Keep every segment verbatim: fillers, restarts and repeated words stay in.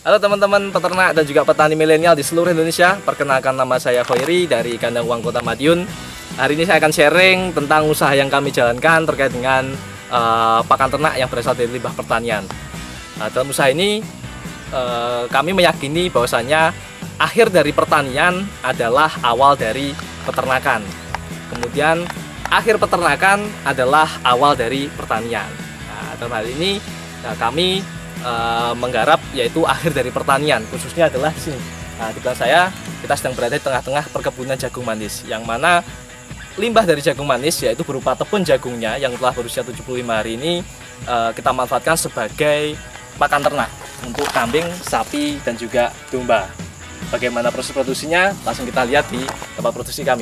Halo teman-teman peternak dan juga petani milenial di seluruh Indonesia. Perkenalkan, nama saya Khoiri dari Kandang Uang Kota Madiun. Hari ini saya akan sharing tentang usaha yang kami jalankan terkait dengan uh, pakan ternak yang berasal dari limbah pertanian. Nah, dalam usaha ini uh, kami meyakini bahwasanya akhir dari pertanian adalah awal dari peternakan. Kemudian akhir peternakan adalah awal dari pertanian. Nah, dalam hal ini nah, kami Uh, menggarap yaitu akhir dari pertanian, khususnya adalah di sini. Nah, di belakang saya kita sedang berada di tengah-tengah perkebunan jagung manis, yang mana limbah dari jagung manis yaitu berupa tepung jagungnya yang telah berusia tujuh puluh lima hari ini uh, kita manfaatkan sebagai pakan ternak untuk kambing, sapi dan juga domba. Bagaimana proses produksinya? Langsung kita lihat di tempat produksi kami.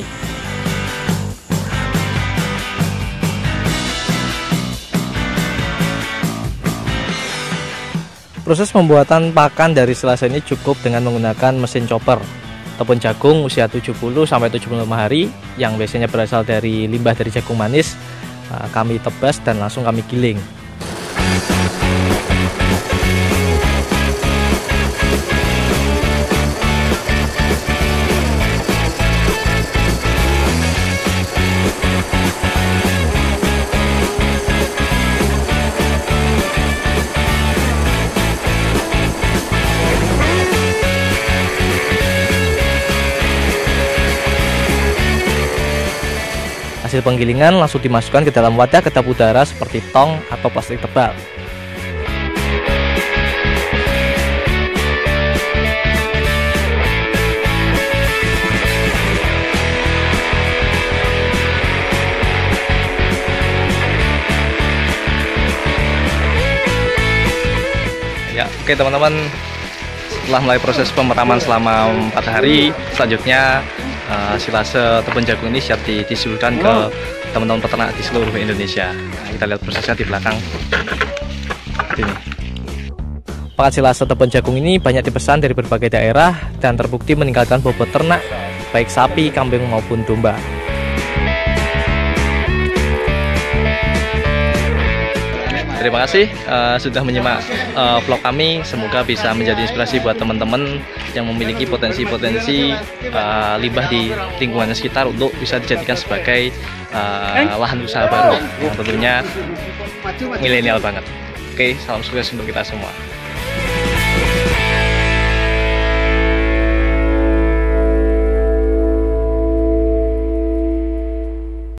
Proses pembuatan pakan dari silase ini cukup dengan menggunakan mesin chopper. Tepung jagung usia tujuh puluh sampai tujuh puluh lima hari yang biasanya berasal dari limbah dari jagung manis, kami tebas dan langsung kami giling. Hasil penggilingan langsung dimasukkan ke dalam wadah kedap udara seperti tong atau plastik tebal. Ya, oke teman-teman, setelah mulai proses pemeraman selama empat hari, selanjutnya Uh, silase tepung jagung ini siap didistribusikan ke teman-teman peternak di seluruh Indonesia. Nah, kita lihat prosesnya di belakang. Ini. Pakan silase tepung jagung ini banyak dipesan dari berbagai daerah dan terbukti meningkatkan bobot ternak baik sapi, kambing maupun domba. Terima kasih uh, sudah menyimak uh, vlog kami. Semoga bisa menjadi inspirasi buat teman-teman yang memiliki potensi-potensi uh, limbah di lingkungan sekitar untuk bisa dijadikan sebagai uh, lahan usaha baru yang tentunya milenial banget. Oke, salam sukses untuk kita semua.